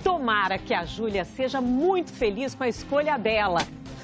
Tomara que a Júlia seja muito feliz com a escolha dela.